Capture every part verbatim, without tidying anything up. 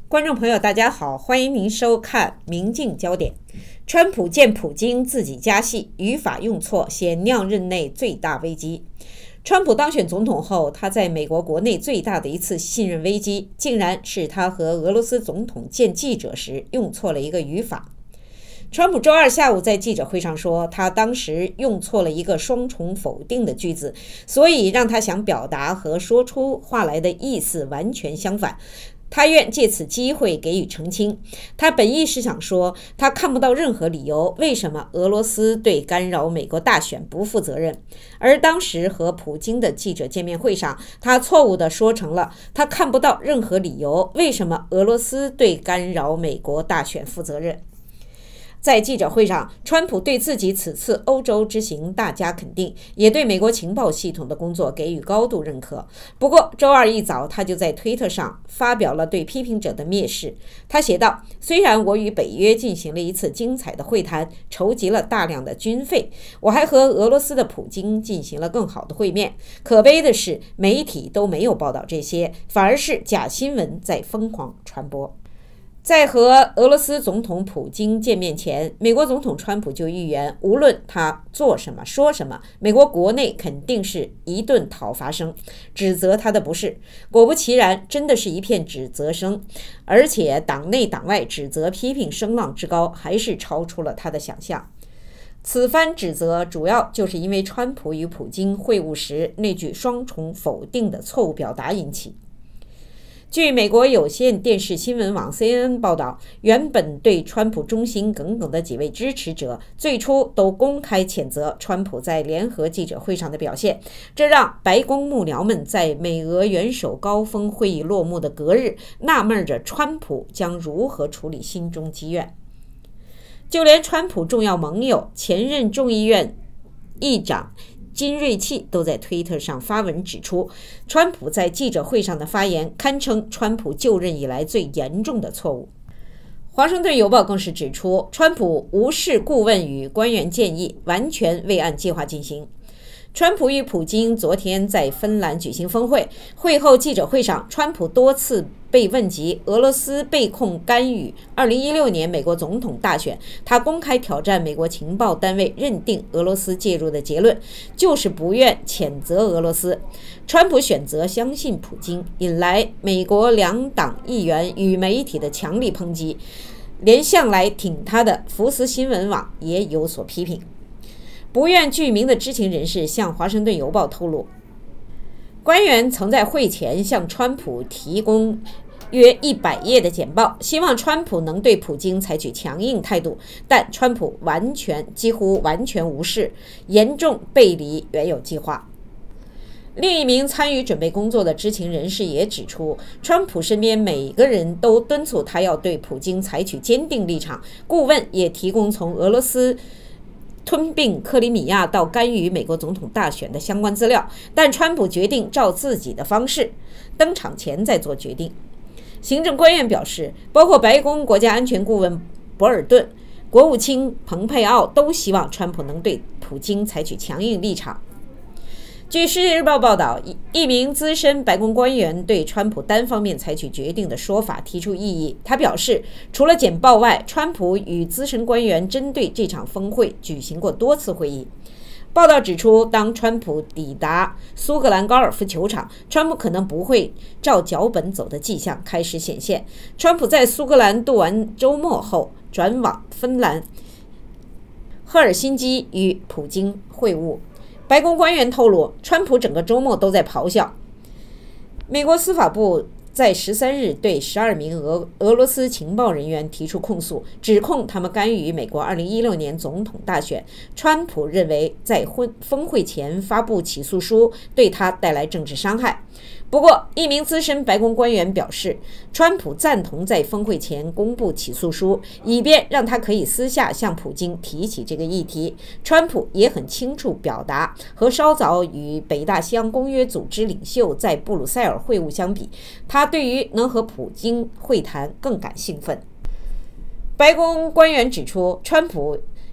观众朋友，大家好，欢迎您收看《明镜焦点》。川普见普京自己加戏，语法用错，显酿任内最大危机。川普当选总统后，他在美国国内最大的一次信任危机，竟然是他和俄罗斯总统见记者时用错了一个语法。川普周二下午在记者会上说，他当时用错了一个双重否定的句子，所以让他想表达和说出话来的意思完全相反。他愿借此机会给予澄清。他本意是想说，他看不到任何理由为什么俄罗斯对干扰美国大选不负责任。而当时和普京的记者见面会上，他错误地说成了他看不到任何理由为什么俄罗斯对干扰美国大选负责任。在记者会上，川普对自己此次欧洲之行大加肯定，也对美国情报系统的工作给予高度认可。不过，周二一早，他就在推特上发表了对批评者的蔑视。他写道：“虽然我与北约进行了一次精彩的会谈，筹集了大量的军费，我还和俄罗斯的普京进行了更好的会面。可悲的是，媒体都没有报道这些，反而是假新闻在疯狂传播。”在和俄罗斯总统普京见面前，美国总统川普就预言，无论他做什么说什么，美国国内肯定是一顿讨伐声，指责他的不是。果不其然，真的是一片指责声，而且党内党外指责批评声浪之高，还是超出了他的想象。此番指责主要就是因为川普与普京会晤时那句双重否定的错误表达引起。据美国有线电视新闻网 C N N 报道，原本对川普忠心耿耿的几位支持者，最初都公开谴责川普在联合记者会上的表现，这让白宫幕僚们在美俄元首高峰会议落幕的隔日，纳闷着川普将如何处理心中积怨。就连川普重要盟友、前任众议院议长金瑞气都在推特上发文指出，川普在记者会上的发言堪称川普就任以来最严重的错误。华盛顿邮报更是指出，川普无视顾问与官员建议，完全未按计划进行。川普与普京昨天在芬兰举行峰会，会后记者会上，川普多次被问及俄罗斯被控干预二零一六年美国总统大选，他公开挑战美国情报单位认定俄罗斯介入的结论，就是不愿谴责俄罗斯。川普选择相信普京，引来美国两党议员与媒体的强力抨击，连向来挺他的福斯新闻网也有所批评。不愿具名的知情人士向华盛顿邮报透露，官员曾在会前向川普提供约一百页的简报，希望川普能对普京采取强硬态度，但川普完全几乎完全无视，严重背离原有计划。另一名参与准备工作的知情人士也指出，川普身边每个人都敦促他要对普京采取坚定立场，顾问也提供从俄罗斯吞并克里米亚到干预美国总统大选的相关资料，但川普决定照自己的方式，登场前再做决定。行政官员表示，包括白宫国家安全顾问博尔顿、国务卿蓬佩奥都希望川普能对普京采取强硬立场。据《世界日报》报道，一名资深白宫官员对川普单方面采取决定的说法提出异议。他表示，除了简报外，川普与资深官员针对这场峰会举行过多次会议。报道指出，当川普抵达苏格兰高尔夫球场，川普可能不会照脚本走的迹象开始显现。川普在苏格兰度完周末后，转往芬兰赫尔辛基与普京会晤。白宫官员透露，川普整个周末都在咆哮。美国司法部在十三日对十二名俄俄罗斯情报人员提出控诉，指控他们干预美国二零一六年总统大选。川普认为，在婚峰会前发布起诉书对他带来政治伤害。不过，一名资深白宫官员表示，川普赞同在峰会前公布起诉书，以便让他可以私下向普京提起这个议题。川普也很清楚表达，和稍早与北大西洋公约组织领袖在布鲁塞尔会晤相比，他对于能和普京会谈更感兴奋。白宫官员指出，川普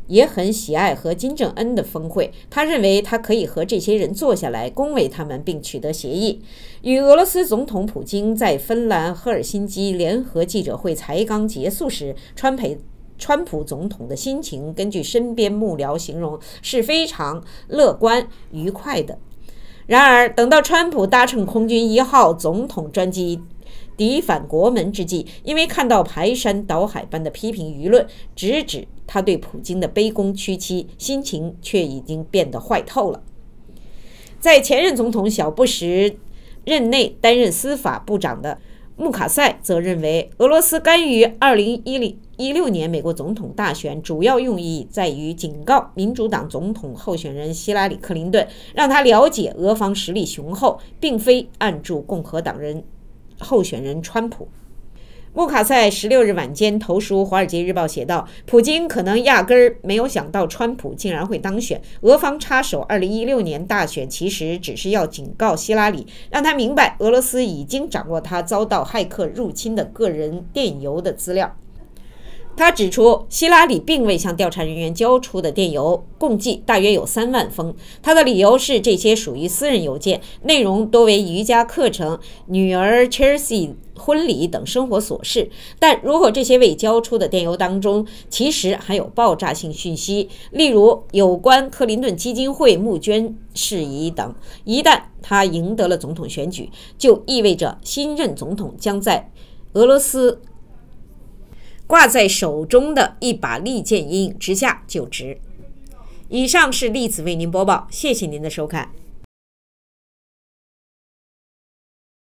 也很喜爱和金正恩的峰会，他认为他可以和这些人坐下来恭维他们，并取得协议。与俄罗斯总统普京在芬兰赫尔辛基联合记者会才刚结束时，川普川普总统的心情，根据身边幕僚形容是非常乐观愉快的。然而，等到川普搭乘空军一号总统专机抵返国门之际，因为看到排山倒海般的批评舆论，直指他对普京的卑躬屈膝，心情却已经变得坏透了。在前任总统小布什任内担任司法部长的穆卡塞则认为，俄罗斯干预二零一六年美国总统大选主要用意在于警告民主党总统候选人希拉里·克林顿，让他了解俄方实力雄厚，并非按住共和党人候选人川普。穆卡塞十六日晚间投书《华尔街日报》写道，普京可能压根儿没有想到川普竟然会当选，俄方插手二零一六年大选其实只是要警告希拉里，让他明白俄罗斯已经掌握他遭到骇客入侵的个人电邮的资料。他指出，希拉里并未向调查人员交出的电邮共计大约有三万封。他的理由是这些属于私人邮件，内容多为瑜伽课程、女儿 Chelsea 婚礼等生活琐事。但如果这些未交出的电邮当中其实还有爆炸性讯息，例如有关克林顿基金会募捐事宜等，一旦他赢得了总统选举，就意味着新任总统将在俄罗斯挂在手中的一把利剑阴影之下就职。以上是栗子为您播报，谢谢您的收看。